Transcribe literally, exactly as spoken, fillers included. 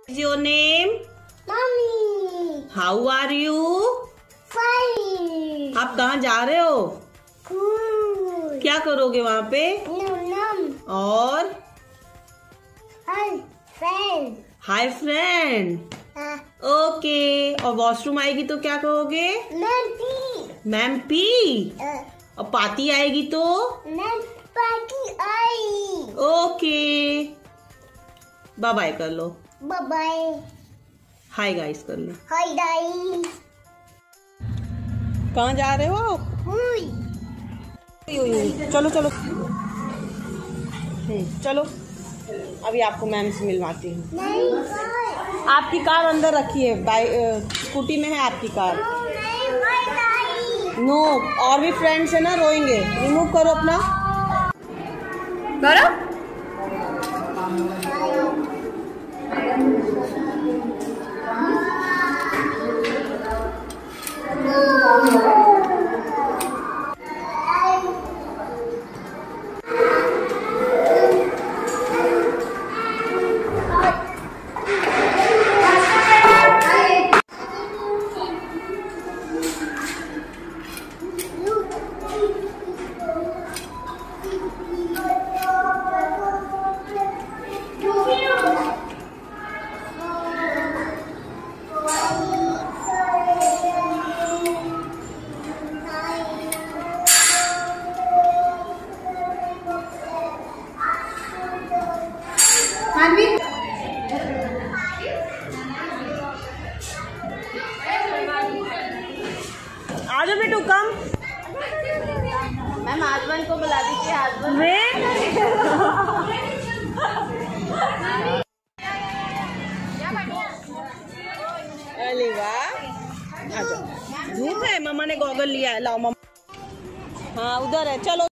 Is your name? Mommy. How are you? Fine. आप कहाँ जा रहे हो? Cool. क्या करोगे वहाँ पे? Num num. और Hi, friend. Hi friend. Uh, okay. और वॉशरूम आएगी तो क्या कहोगे? Nanti. Ma'am P. Uh, और पाती आएगी तो? Nan pagi ai. Okay. Bye bye कर लो। Bye bye. हाय गाइस कर लो। Hi guys. कहाँ जा रहे हो आप? Hui. चलो चलो हम्म, चलो अभी आपको मैम से मिलवाती हूँ। नहीं bye. आपकी कार अंदर रखी है, बाइ स्कूटी में है आपकी कार। नहीं bye bye. नो, और भी फ्रेंड्स है ना, रोएंगे। रिमूव करो अपना। करो। आ जाओ बेटू, कम। मैम हस्बैंड को बुला दीजिए। हस्बैंड वे अरे वाह, आ जाओ। धूप है, मम्मा ने गॉगल लिया है। लाओ मम्मा। हाँ उधर है, चलो।